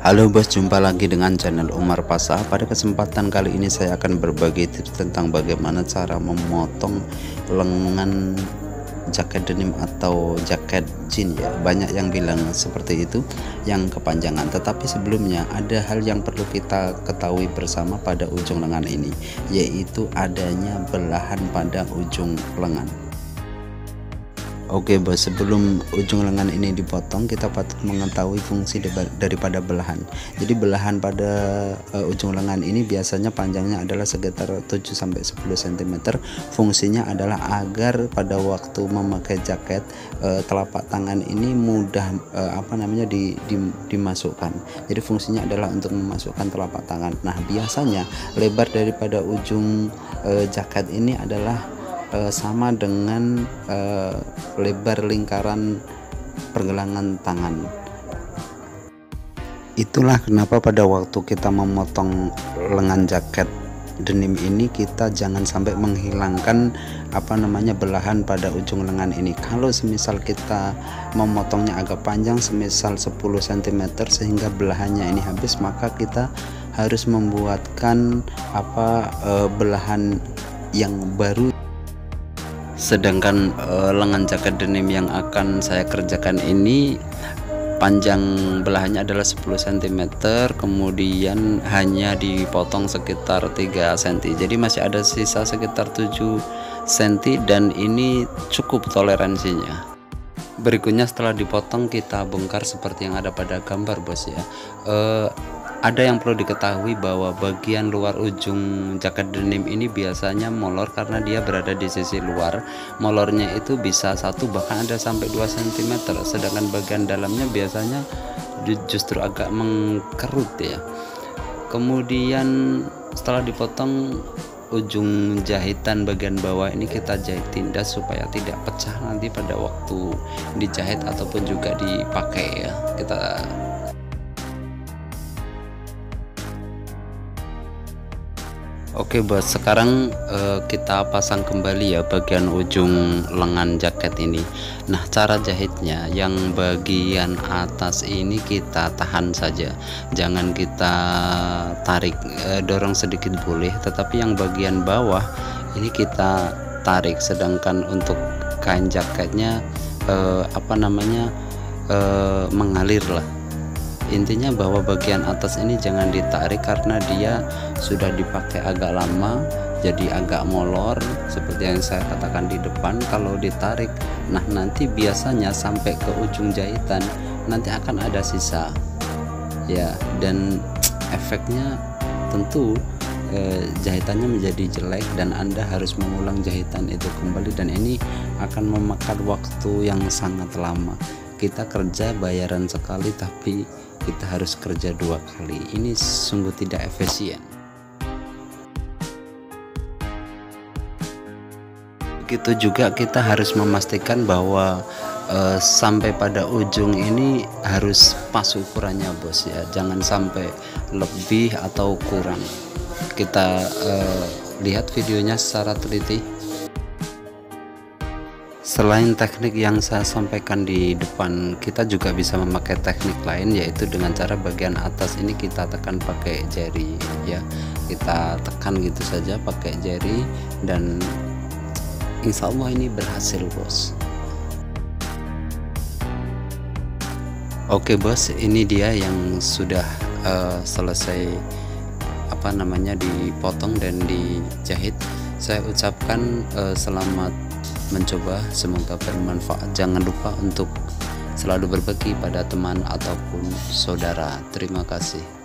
Halo bos, jumpa lagi dengan channel Umar Pasah. Pada kesempatan kali ini saya akan berbagi tips tentang bagaimana cara memotong lengan jaket denim atau jaket jeans ya. Banyak yang bilang seperti itu, yang kepanjangan. Tetapi sebelumnya ada hal yang perlu kita ketahui bersama pada ujung lengan ini, yaitu adanya belahan pada ujung lengan. Oke bos, sebelum ujung lengan ini dipotong, kita patut mengetahui fungsi daripada belahan. Jadi belahan pada ujung lengan ini biasanya panjangnya adalah sekitar 7-10 cm. Fungsinya adalah agar pada waktu memakai jaket telapak tangan ini mudah dimasukkan. Jadi fungsinya adalah untuk memasukkan telapak tangan. Nah, biasanya lebar daripada ujung jaket ini adalah sama dengan lebar lingkaran pergelangan tangan. Itulah kenapa pada waktu kita memotong lengan jaket denim ini, kita jangan sampai menghilangkan belahan pada ujung lengan ini. Kalau semisal kita memotongnya agak panjang, semisal 10 cm sehingga belahannya ini habis, maka kita harus membuatkan belahan yang baru. Sedangkan lengan jaket denim yang akan saya kerjakan ini panjang belahannya adalah 10 cm, kemudian hanya dipotong sekitar 3 cm, jadi masih ada sisa sekitar 7 cm dan ini cukup toleransinya. Berikutnya setelah dipotong kita bongkar seperti yang ada pada gambar bos ya. Ada yang perlu diketahui bahwa bagian luar ujung jaket denim ini biasanya molor karena dia berada di sisi luar. Molornya itu bisa 1 bahkan ada sampai 2 cm, sedangkan bagian dalamnya biasanya justru agak mengkerut ya. Kemudian setelah dipotong, ujung jahitan bagian bawah ini kita jahit tindas supaya tidak pecah nanti pada waktu dijahit ataupun juga dipakai ya. Oke bos, sekarang kita pasang kembali ya bagian ujung lengan jaket ini. Nah, cara jahitnya, yang bagian atas ini kita tahan saja, jangan kita tarik, dorong sedikit boleh, tetapi yang bagian bawah ini kita tarik. Sedangkan untuk kain jaketnya mengalir lah. Intinya bahwa bagian atas ini jangan ditarik karena dia sudah dipakai agak lama, jadi agak molor seperti yang saya katakan di depan. Kalau ditarik, nah nanti biasanya sampai ke ujung jahitan nanti akan ada sisa ya, dan efeknya tentu jahitannya menjadi jelek dan Anda harus mengulang jahitan itu kembali, dan ini akan memakan waktu yang sangat lama. Kita kerja bayaran sekali tapi kita harus kerja 2 kali. Ini sungguh tidak efisien. Begitu juga kita harus memastikan bahwa sampai pada ujung ini harus pas ukurannya bos ya, jangan sampai lebih atau kurang. Kita lihat videonya secara teliti. Selain teknik yang saya sampaikan di depan, kita juga bisa memakai teknik lain, yaitu dengan cara bagian atas ini kita tekan pakai jari ya. Kita tekan gitu saja pakai jari dan insya Allah ini berhasil bos. Oke bos, ini dia yang sudah selesai dipotong dan dijahit. Saya ucapkan selamat mencoba, semoga bermanfaat. Jangan lupa untuk selalu berbagi pada teman ataupun saudara. Terima kasih.